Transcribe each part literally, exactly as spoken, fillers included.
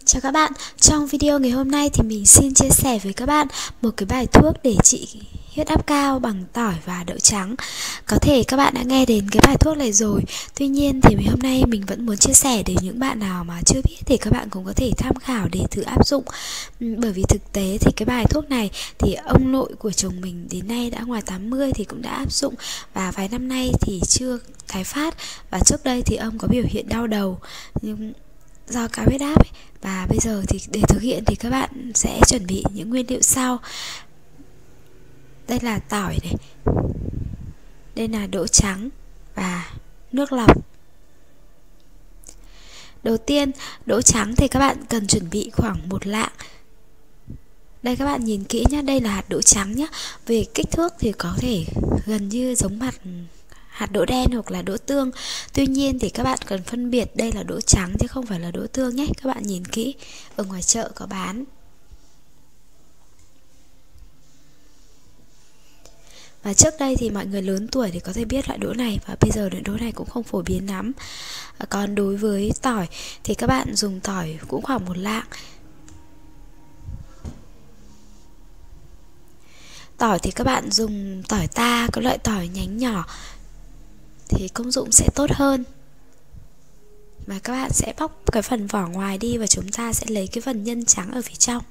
Chào các bạn, trong video ngày hôm nay thì mình xin chia sẻ với các bạn một cái bài thuốc để trị huyết áp cao bằng tỏi và đậu trắng. Có thể các bạn đã nghe đến cái bài thuốc này rồi, tuy nhiên thì hôm nay mình vẫn muốn chia sẻ để những bạn nào mà chưa biết thì các bạn cũng có thể tham khảo để thử áp dụng. Bởi vì thực tế thì cái bài thuốc này thì ông nội của chồng mình đến nay đã ngoài tám mươi thì cũng đã áp dụng, và vài năm nay thì chưa tái phát, và trước đây thì ông có biểu hiện đau đầu nhưng do cao huyết áp ấy. Và bây giờ thì để thực hiện thì các bạn sẽ chuẩn bị những nguyên liệu sau. Đây là tỏi này, đây là đỗ trắng và nước lọc. Đầu tiên, đỗ trắng thì các bạn cần chuẩn bị khoảng một lạng. Đây các bạn nhìn kỹ nhá, đây là hạt đỗ trắng nhá. Về kích thước thì có thể gần như giống mặt hạt đỗ đen hoặc là đỗ tương. Tuy nhiên thì các bạn cần phân biệt đây là đỗ trắng chứ không phải là đỗ tương nhé. Các bạn nhìn kỹ, ở ngoài chợ có bán. Và trước đây thì mọi người lớn tuổi thì có thể biết loại đỗ này, và bây giờ loại đỗ này cũng không phổ biến lắm. Còn đối với tỏi thì các bạn dùng tỏi cũng khoảng một lạng. Tỏi thì các bạn dùng tỏi ta, có loại tỏi nhánh nhỏ thì công dụng sẽ tốt hơn. Và các bạn sẽ bóc cái phần vỏ ngoài đi và chúng ta sẽ lấy cái phần nhân trắng ở phía trong.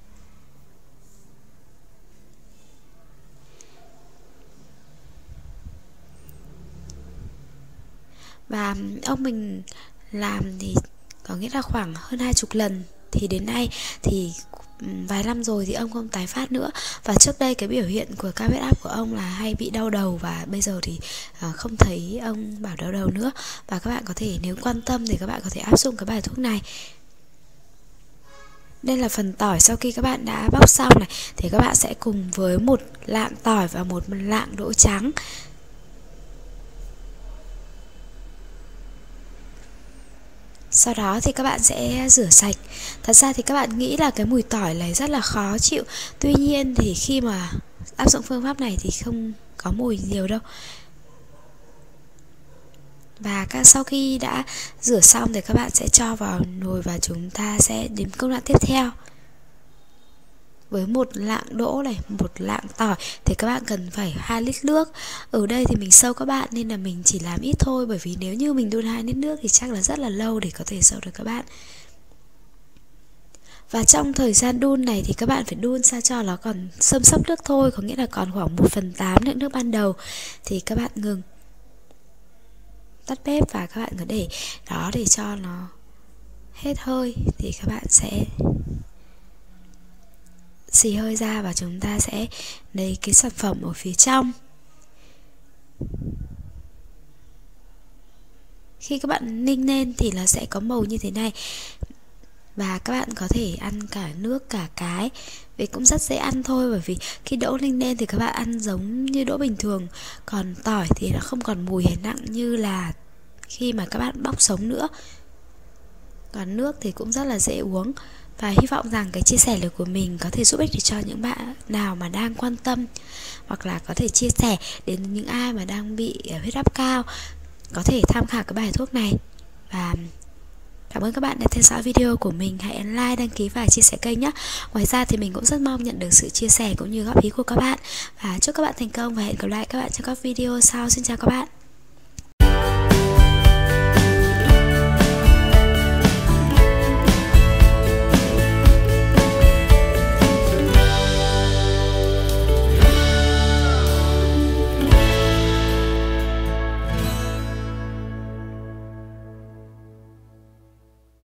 Và ông mình làm thì có nghĩa là khoảng hơn hai chục lần, thì đến nay thì vài năm rồi thì ông không tái phát nữa. Và trước đây cái biểu hiện của cao huyết áp của ông là hay bị đau đầu, và bây giờ thì không thấy ông bảo đau đầu nữa. Và các bạn có thể, nếu quan tâm thì các bạn có thể áp dụng cái bài thuốc này. Đây là phần tỏi sau khi các bạn đã bóc xong này, thì các bạn sẽ cùng với một lạng tỏi và một lạng đỗ trắng. Sau đó thì các bạn sẽ rửa sạch. Thật ra thì các bạn nghĩ là cái mùi tỏi này rất là khó chịu, tuy nhiên thì khi mà áp dụng phương pháp này thì không có mùi nhiều đâu. Và các sau khi đã rửa xong thì các bạn sẽ cho vào nồi và chúng ta sẽ đến công đoạn tiếp theo. Với một lạng đỗ này, một lạng tỏi thì các bạn cần phải hai lít nước. Ở đây thì mình sâu các bạn nên là mình chỉ làm ít thôi, bởi vì nếu như mình đun hai lít nước thì chắc là rất là lâu để có thể sâu được các bạn. Và trong thời gian đun này thì các bạn phải đun sao cho nó còn xâm xấp nước thôi, có nghĩa là còn khoảng một phần tám lượng nước ban đầu thì các bạn ngừng, tắt bếp và các bạn cứ để đó để cho nó hết hơi, thì các bạn sẽ xì hơi ra và chúng ta sẽ lấy cái sản phẩm ở phía trong. Khi các bạn ninh lên thì nó sẽ có màu như thế này, và các bạn có thể ăn cả nước cả cái, vì cũng rất dễ ăn thôi. Bởi vì khi đỗ ninh lên thì các bạn ăn giống như đỗ bình thường, còn tỏi thì nó không còn mùi hay nặng như là khi mà các bạn bóc sống nữa. Còn nước thì cũng rất là dễ uống. Và hy vọng rằng cái chia sẻ của mình có thể giúp ích cho những bạn nào mà đang quan tâm, hoặc là có thể chia sẻ đến những ai mà đang bị huyết áp cao, có thể tham khảo cái bài thuốc này. Và cảm ơn các bạn đã theo dõi video của mình. Hãy ấn like, đăng ký và chia sẻ kênh nhé. Ngoài ra thì mình cũng rất mong nhận được sự chia sẻ cũng như góp ý của các bạn. Và chúc các bạn thành công, và hẹn gặp lại các bạn trong các video sau. Xin chào các bạn.